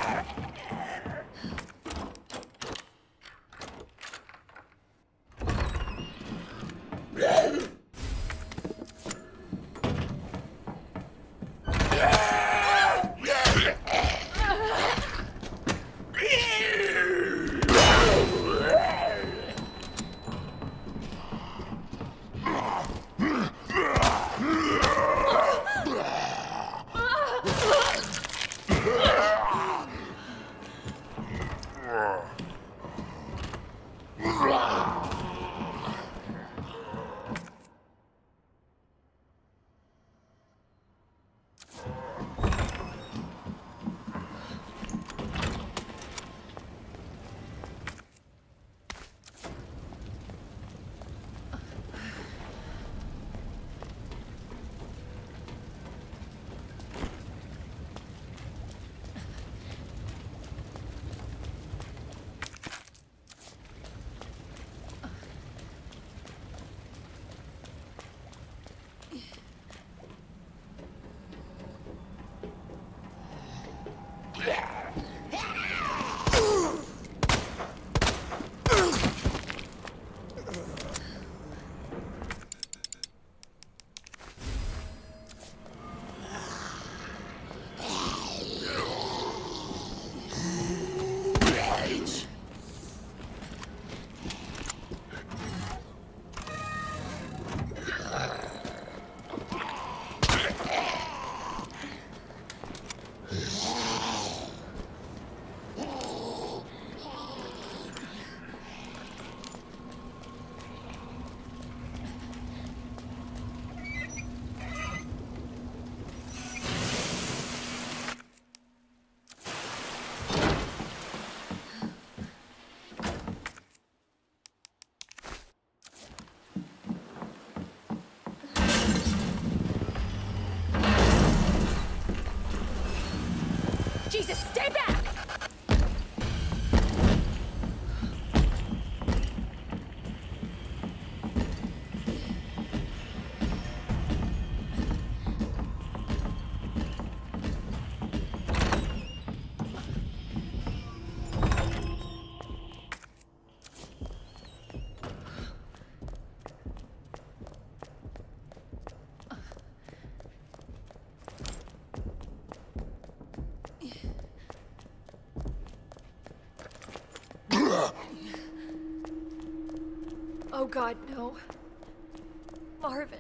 Jesus, stay back! Oh God, no. Marvin.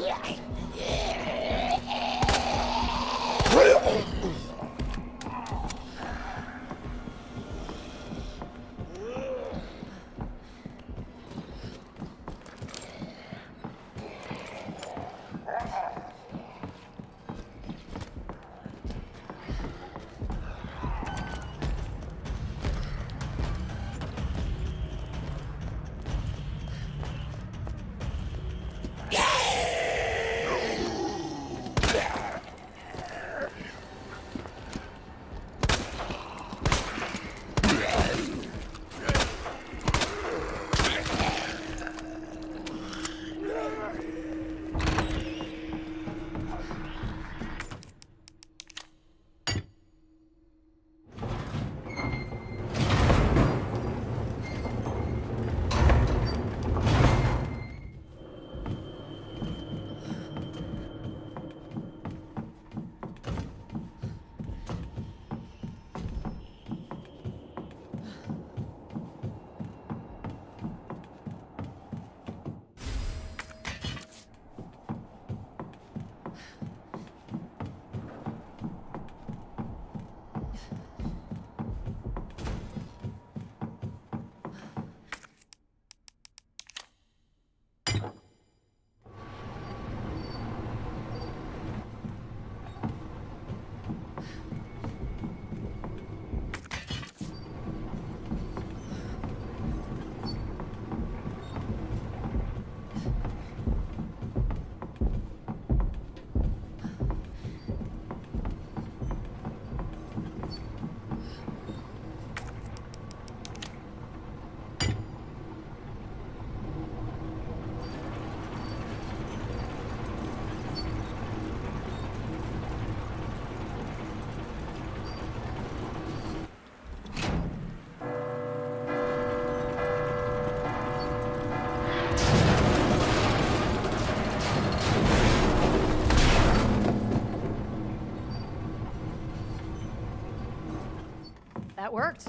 That worked.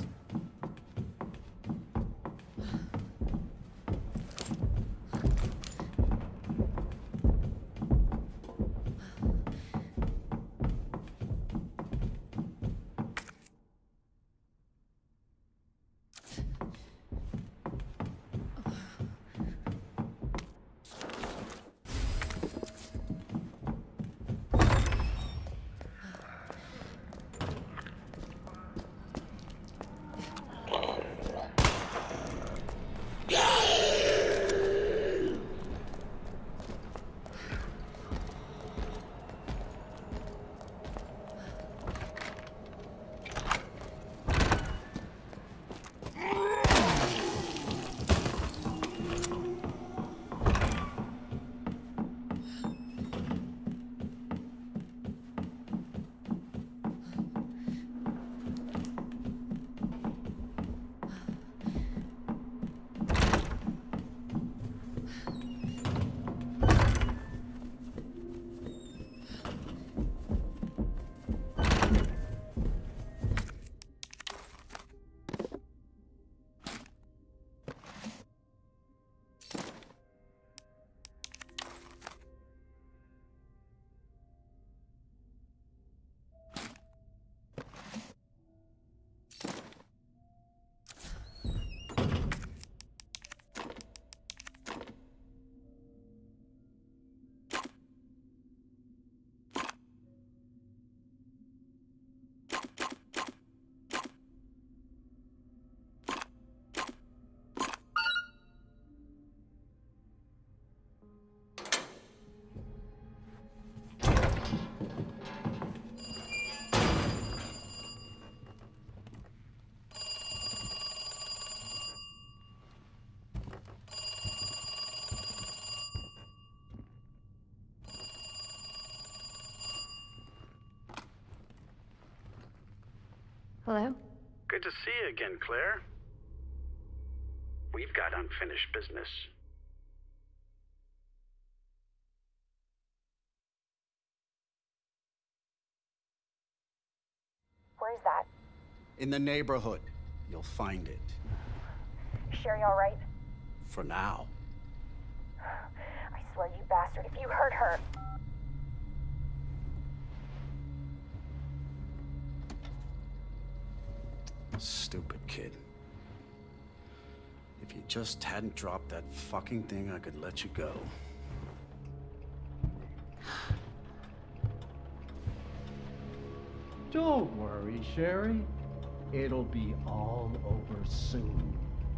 Hello? Good to see you again, Claire. We've got unfinished business. Where's that? In the neighborhood. You'll find it. Sherry all right? For now. I swear, you bastard, if you hurt her... Stupid kid. If you just hadn't dropped that fucking thing, I could let you go. Don't worry, Sherry. It'll be all over soon.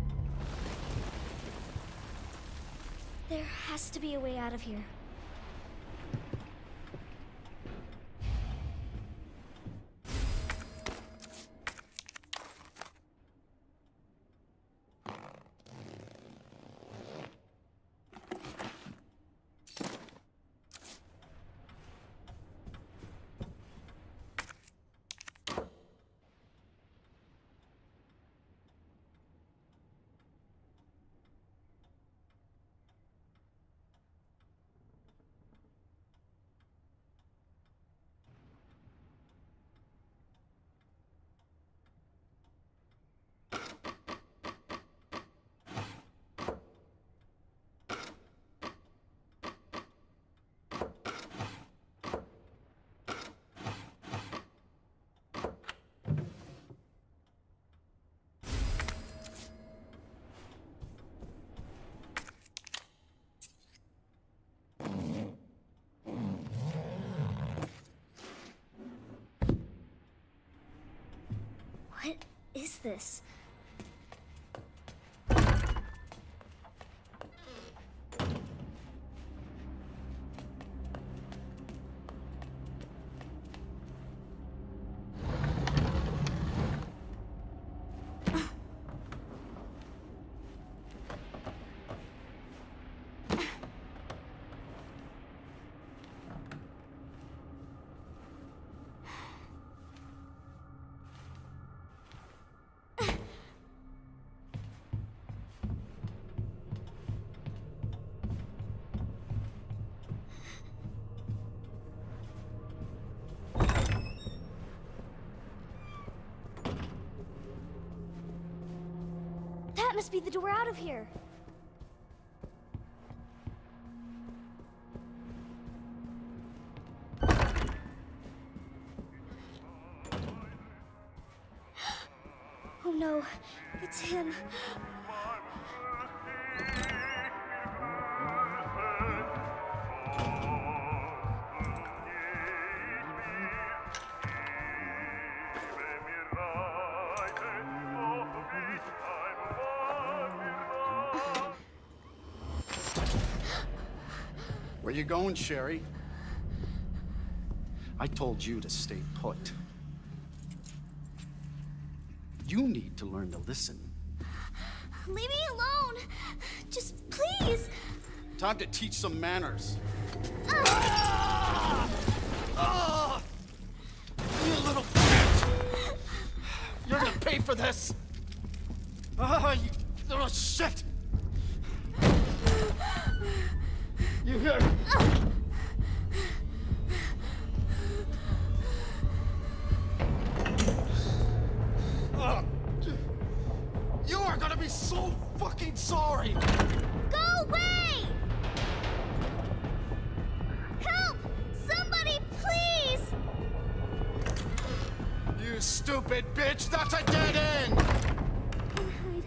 There has to be a way out of here. What is this? That must be the door out of here. Oh no, it's him. Where you going, Sherry? I told you to stay put. You need to learn to listen. Leave me alone. Just please. Time to teach some manners. You little bitch! You're gonna pay for this! You little shit! You hear? You are gonna be so fucking sorry! Go away! Help! Somebody, please! You stupid bitch! That's a dead end! Hide.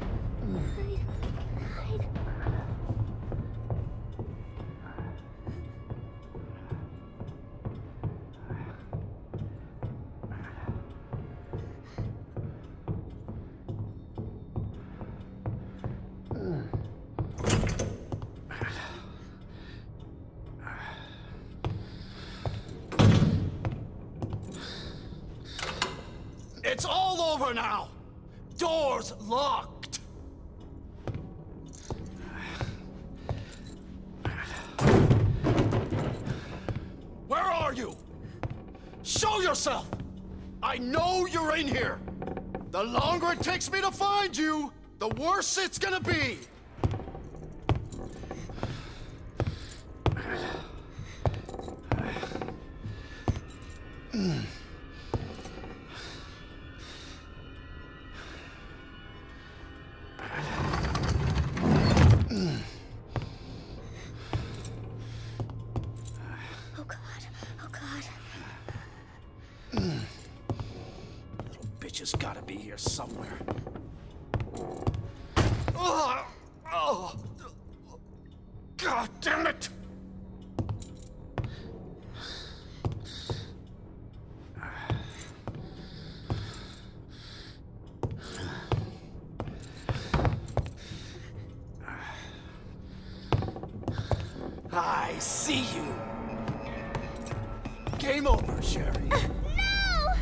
It's all over now! Door's locked! Where are you? Show yourself! I know you're in here! The longer it takes me to find you, the worse it's gonna be! has gotta be here somewhere. Oh, God damn it! I see you. Game over, Sherry. No!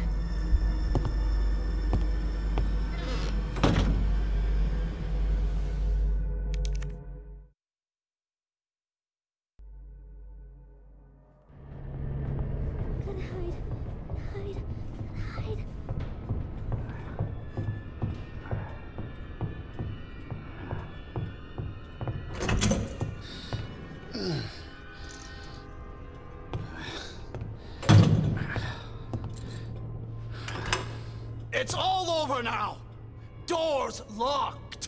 Gotta hide. Hide. It's all over now. Doors locked.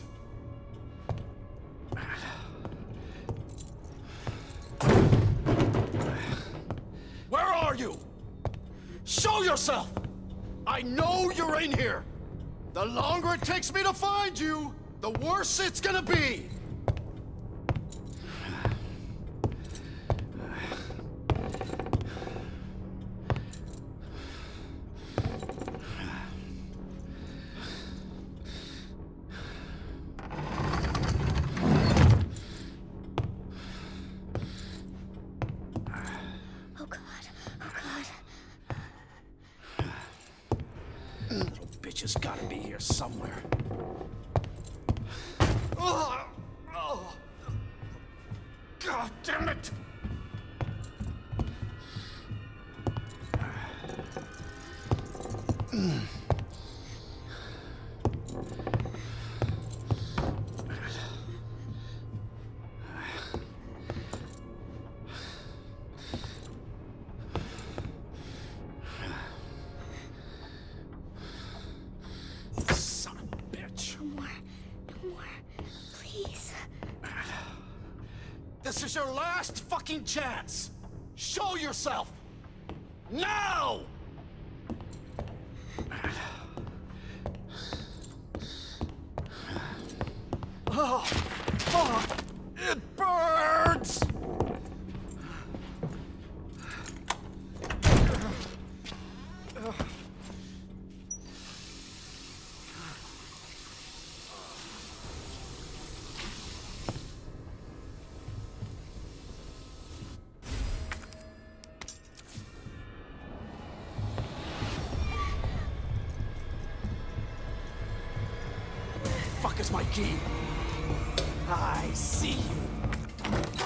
Where are you? Show yourself! I know you're in here. The longer it takes me to find you, the worse it's gonna be. Oh God. Little bitch has gotta be here somewhere. God damn it! Son of a bitch. No more. Please. This is your last fucking chance! Show yourself! Now! It burns! Fuck is my key? I see you.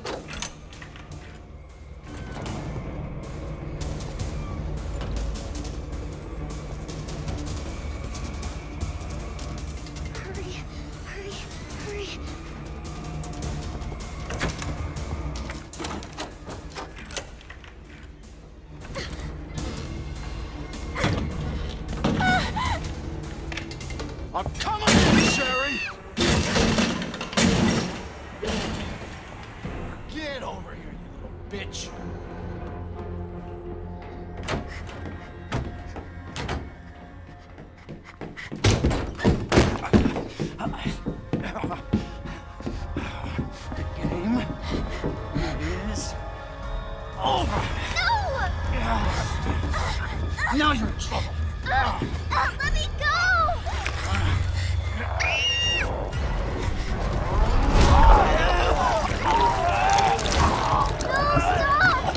Hurry. I'm coming, Sherry! Get over here, you little bitch. The game is over. No! Now you're in trouble. Let me go! No, stop!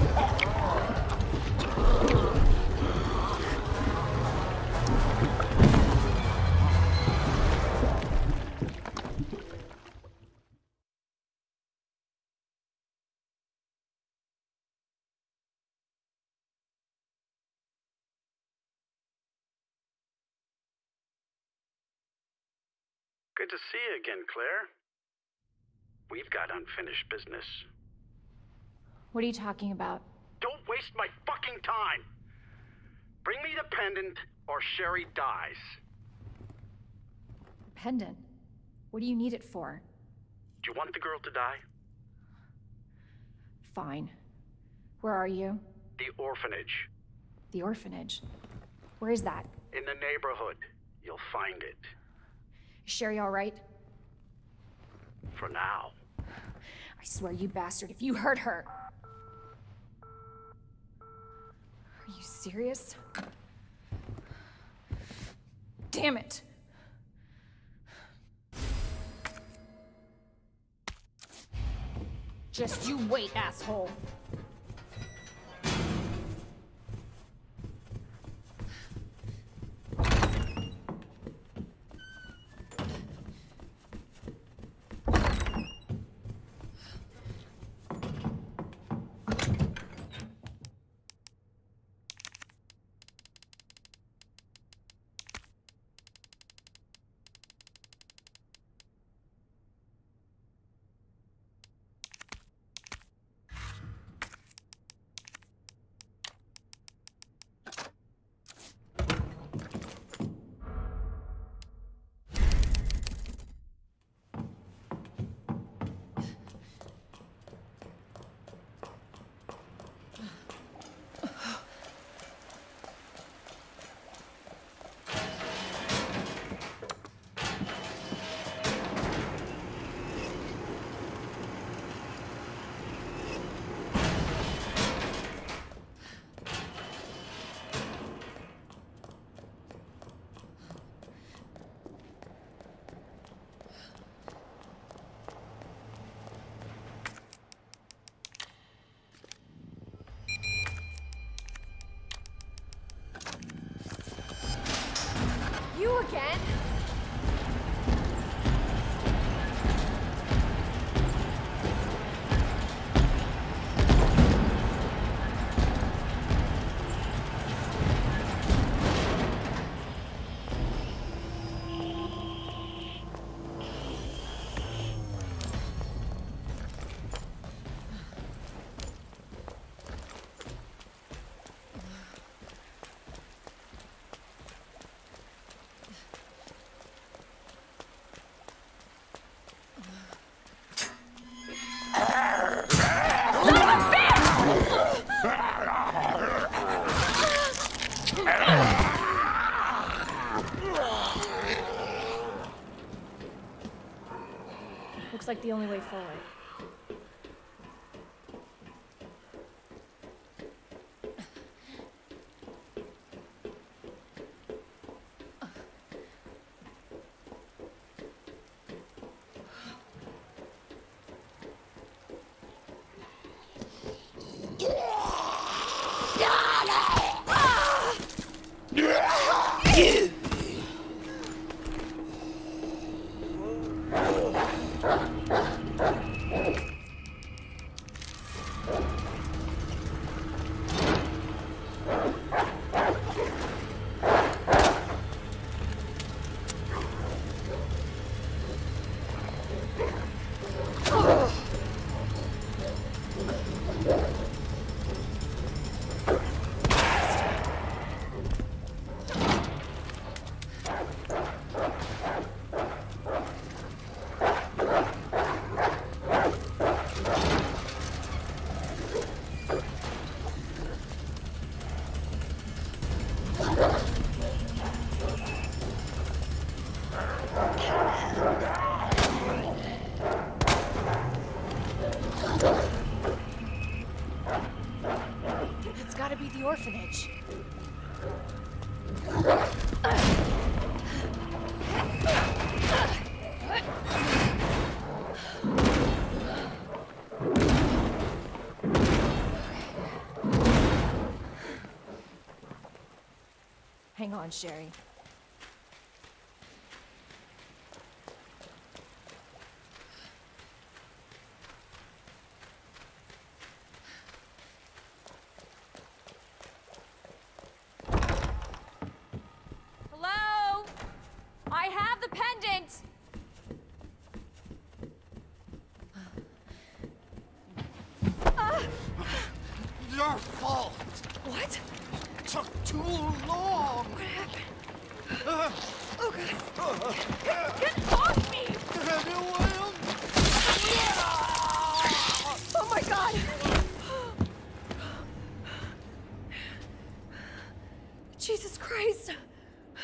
Good to see you again, Claire. We've got unfinished business. What are you talking about? Don't waste my fucking time! Bring me the pendant, or Sherry dies. Pendant? What do you need it for? Do you want the girl to die? Fine. Where are you? The orphanage. The orphanage. Where is that? In the neighborhood. You'll find it. Is Sherry all right? For now. I swear, you bastard, if you hurt her... Are you serious? Damn it! Just you wait, asshole! You again? Looks like the only way forward. It's gotta be the orphanage. Hang on, Sherry. Hello? I have the pendant! Your fault! What? Took too long! What happened? Oh god. Get off me! Oh my god! Jesus Christ!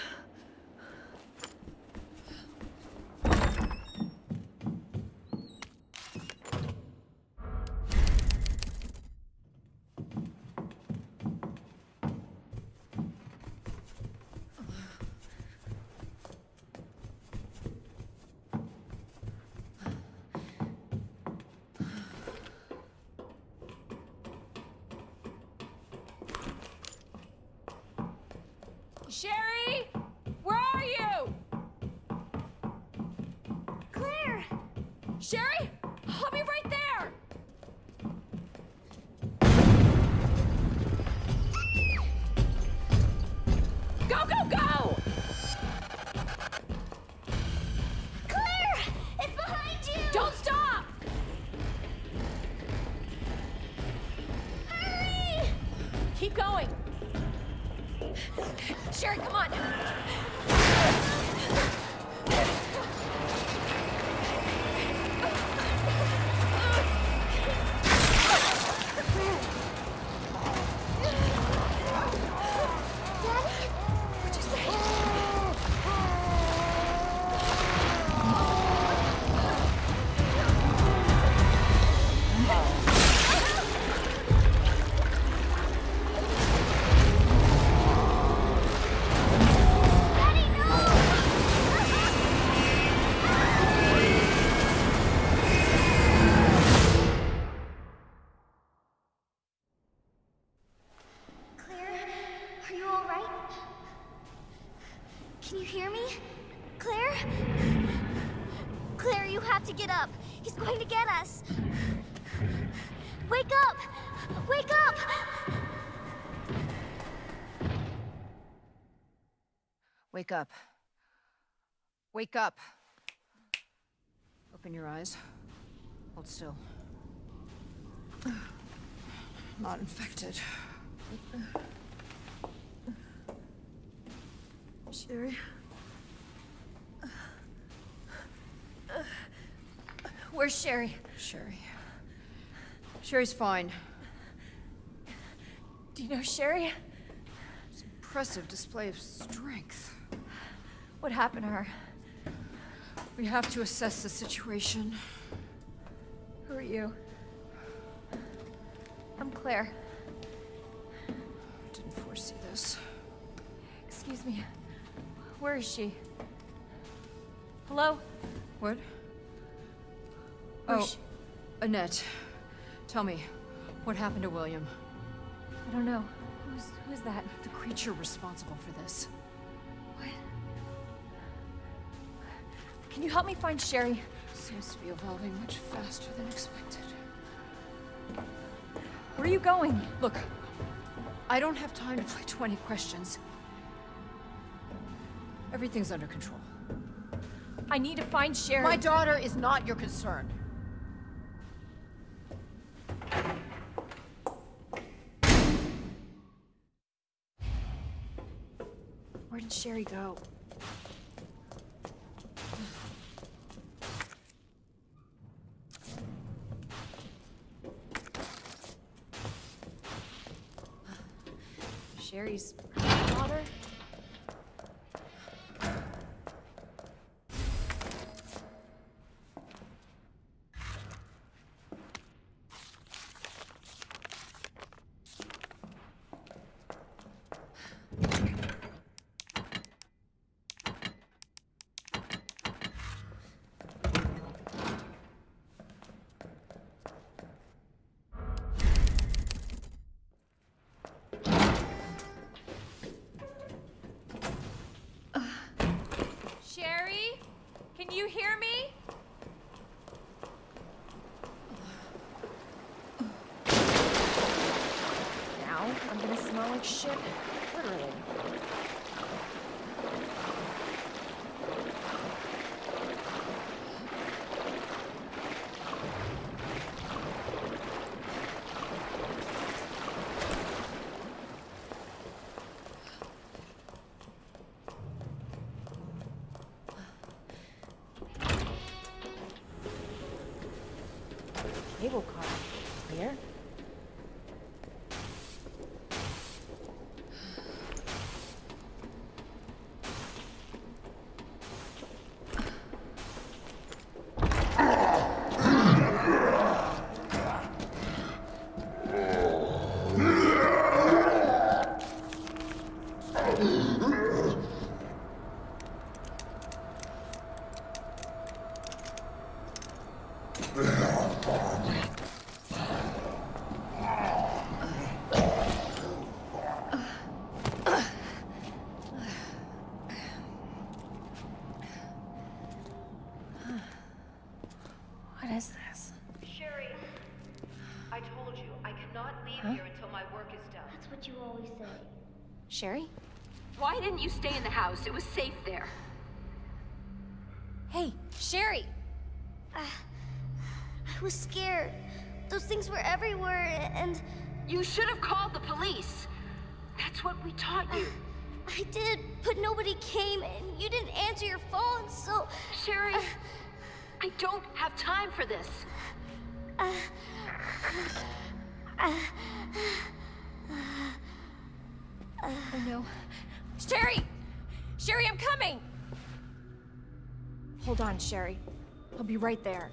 Sherry! Where are you? Claire! Sherry? I'll be right there! Go, go, go! Claire! It's behind you! Don't stop! Hurry! Keep going. Sherry, come on. What'd you say? Daddy, no! Claire, are you all right? Can you hear me? Claire? Claire, you have to get up. He's going to get us. Wake up! Wake up! Wake up. Wake up. Open your eyes. Hold still. Not infected. Sherry? Where's Sherry? Sherry. Sherry's fine. Do you know Sherry? It's an impressive display of strength. What happened to her? We have to assess the situation. Who are you? I'm Claire. Didn't foresee this. Excuse me. Where is she? Hello? What? Where's Oh, she? Annette. Tell me, what happened to William? I don't know. Who's that? The creature responsible for this. What? Can you help me find Sherry? Seems to be evolving much faster than expected. Where are you going? Look, I don't have time to play 20 questions. Everything's under control. I need to find Sherry. My daughter is not your concern. Where did Sherry go? Sherry's daughter? Sherry? Can you hear me? Now I'm gonna smell like shit. Literally. Cable car. Clear? work is done. That's what you always say. Sherry? Why didn't you stay in the house? It was safe there. Hey, Sherry! I was scared. Those things were everywhere, and... You should have called the police. That's what we taught you. I did, but nobody came, and you didn't answer your phone, so... Sherry, I don't have time for this. Oh no. Sherry! Sherry, I'm coming! Hold on, Sherry. I'll be right there.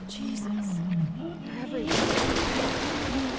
Jesus. They're everywhere.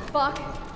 fuck?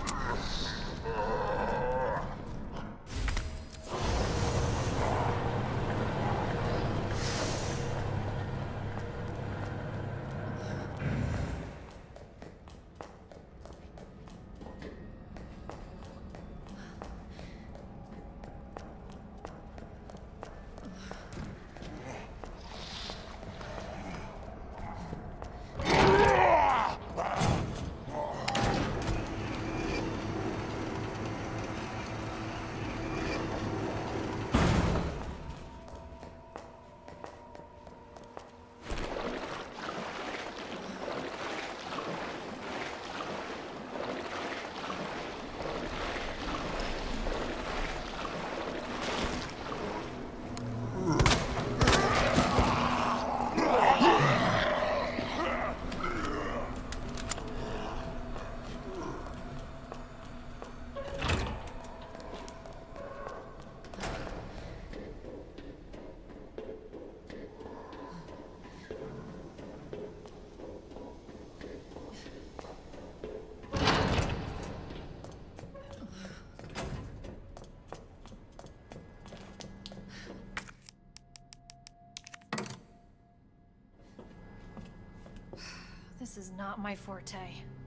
This is not my forte.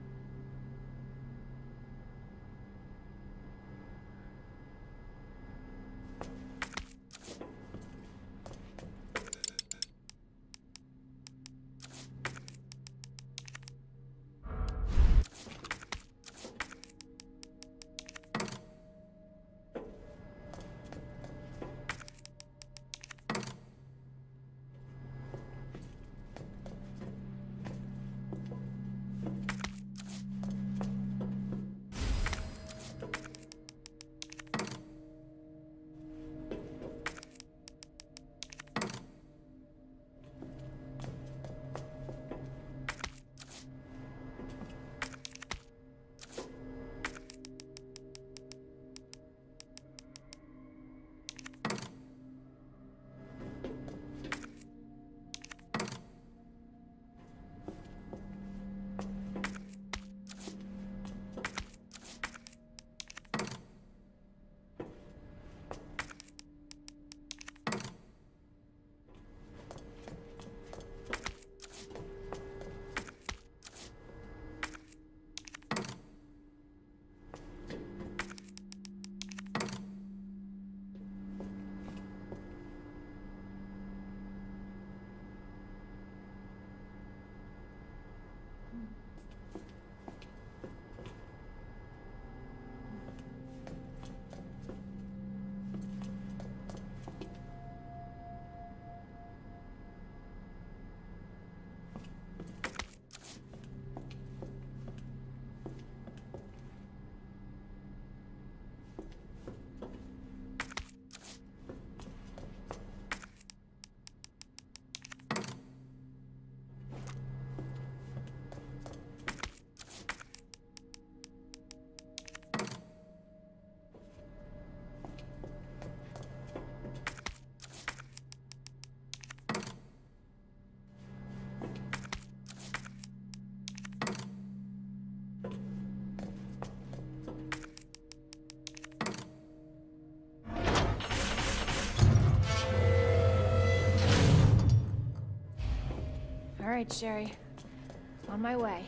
All right, Sherry. On my way.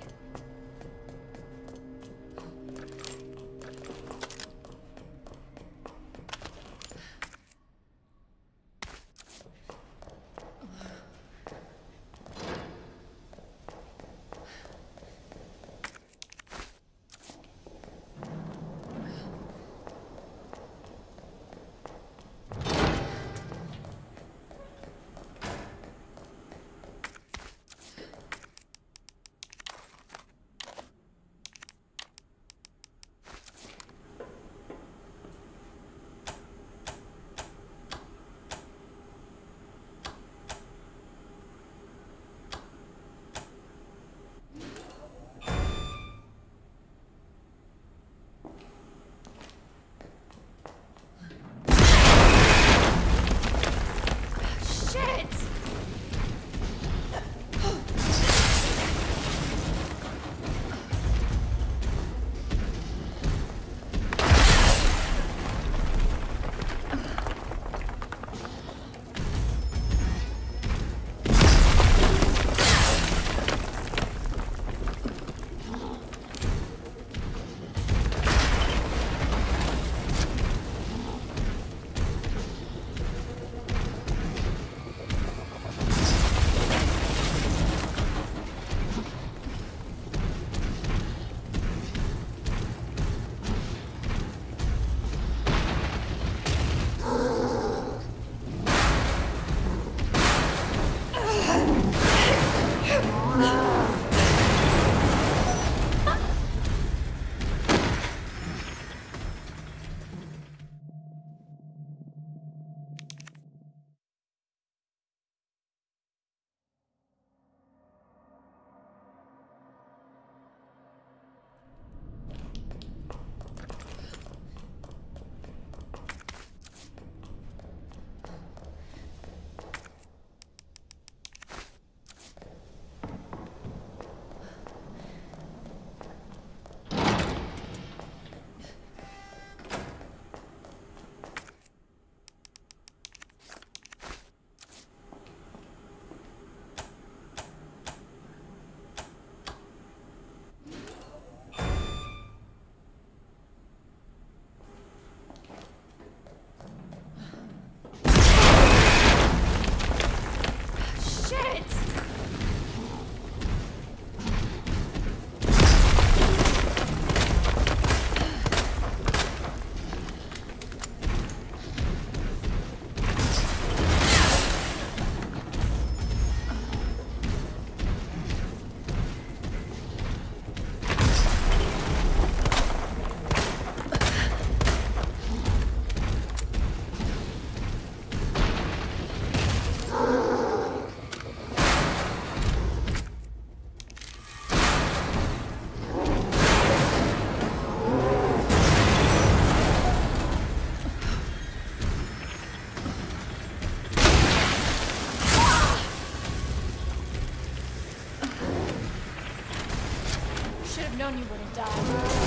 Known you wouldn't die.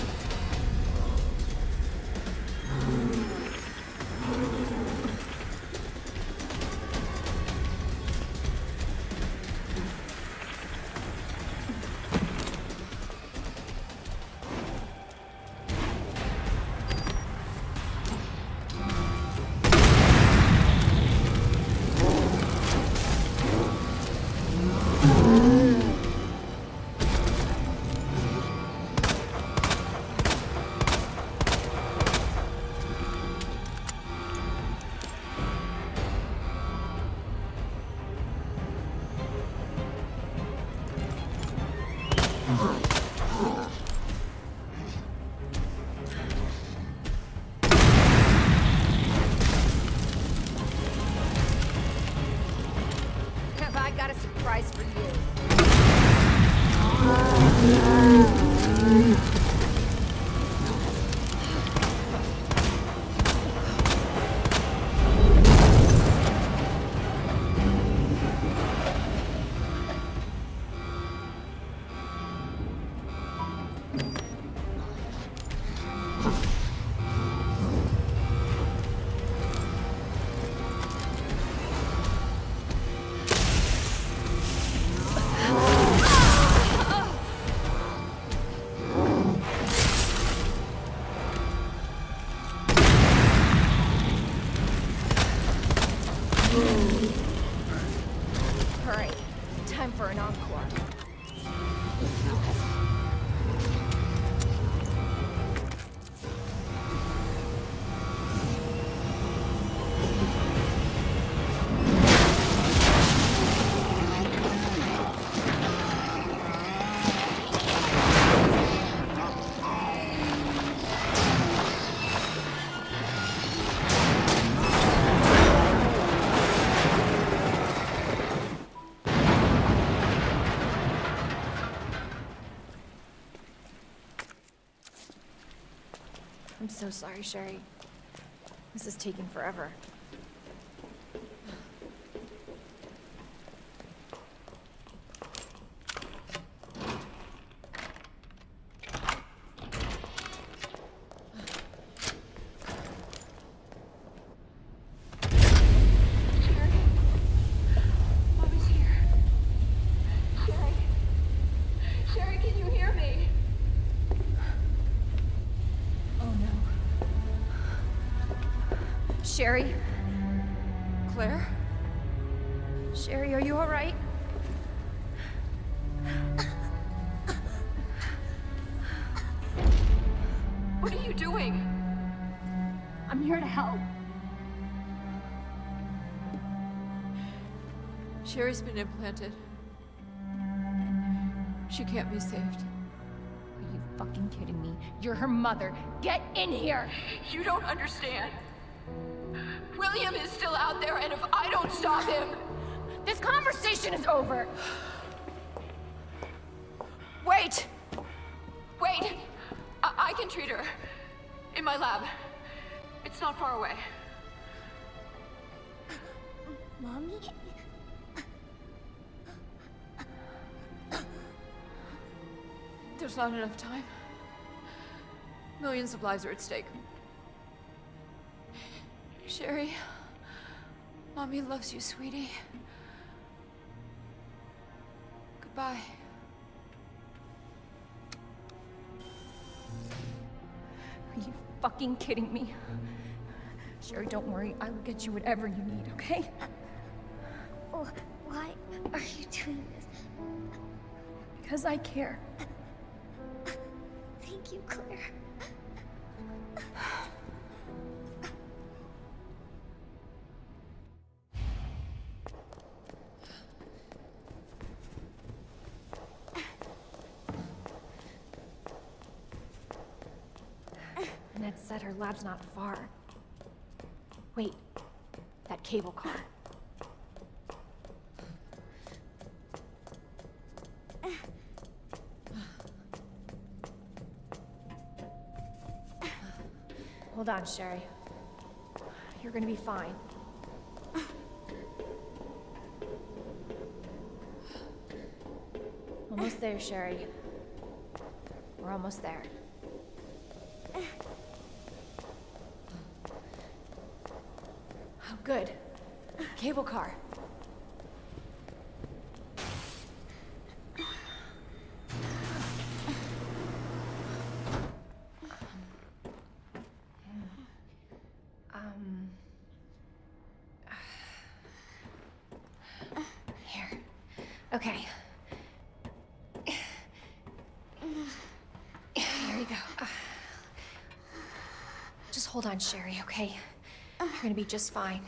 Have I got a surprise for you? Alright, time for an encore. I'm so sorry, Sherry. This is taking forever. Sherry? Claire? Sherry, are you all right? What are you doing? I'm here to help. Sherry's been implanted. She can't be saved. Are you fucking kidding me? You're her mother. Get in here! You don't understand. William is still out there, and if I don't stop him... This conversation is over! Wait! Wait! I can treat her. In my lab. It's not far away. Mommy? There's not enough time. Millions of lives are at stake. Sherry, Mommy loves you, sweetie. Goodbye. Are you fucking kidding me? Sherry, don't worry. I will get you whatever you need, okay? Oh, why are you doing this? Because I care. Thank you, Claire. Annette said her lab's not far. Wait, that cable car. Hold on, Sherry. You're gonna be fine. Almost there, Sherry. We're almost there. Oh, good. Cable car. Here. Okay. There you go. Just hold on, Sherry, okay? You're gonna be just fine.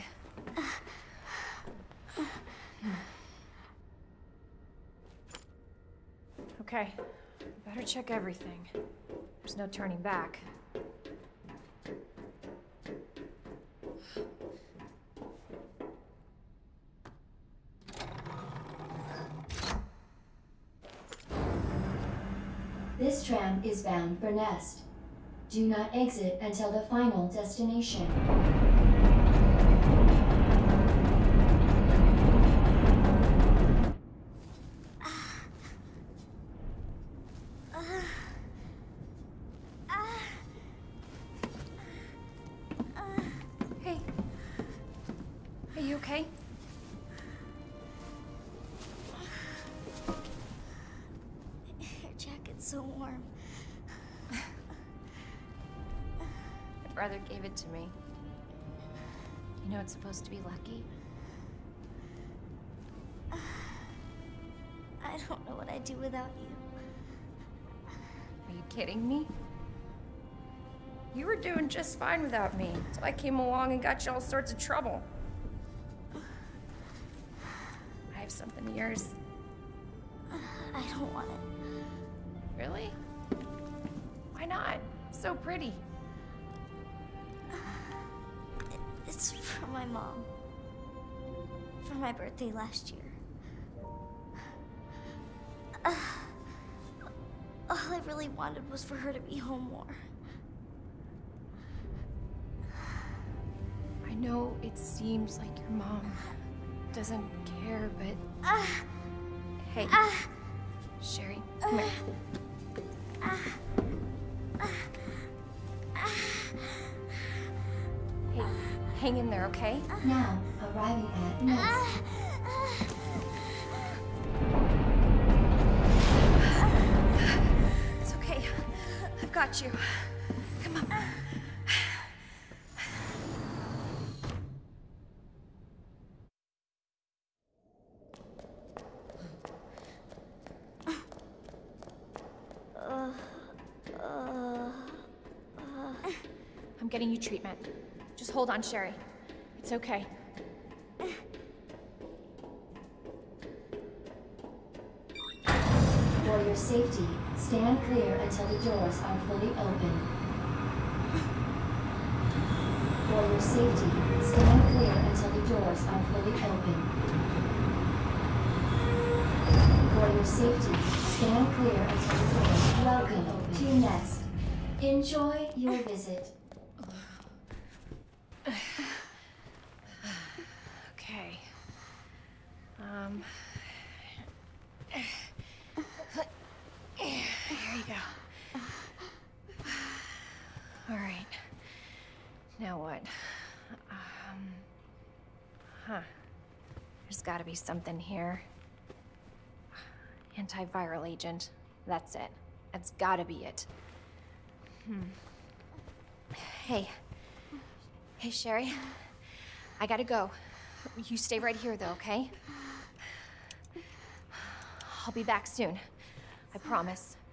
Okay. Better check everything. There's no turning back. This tram is bound for Nest. Do not exit until the final destination. Hey. Are you okay? Your jacket's so warm. My brother gave it to me. You know it's supposed to be lucky. I don't know what I'd do without you. Are you kidding me? You were doing just fine without me, so I came along and got you all sorts of trouble. I have something of yours. I don't want it. Really? Why not? It's so pretty. It's for my mom. For my birthday last year. All I really wanted was for her to be home more. I know it seems like your mom doesn't care, but... Hey. Sherry, come here. Hey, hang in there, okay? Now, arriving at Nest. It's okay. I've got you. Come on. I'm getting you treatment. Just hold on, Sherry. It's okay. For your your safety, stand clear until the doors are fully open. For your safety, stand clear until the doors are fully open. For your safety, stand clear until the doors. Welcome to Nest. Enjoy your visit. Okay. Here you go. All right. Now what? There's gotta be something here. Antiviral agent. That's it. That's gotta be it. Hey. Hey, Sherry. I gotta go. You stay right here, though, okay? I'll be back soon. I promise.